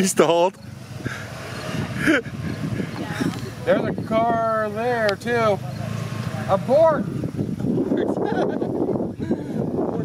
He stalled. There's a car there too. Abort!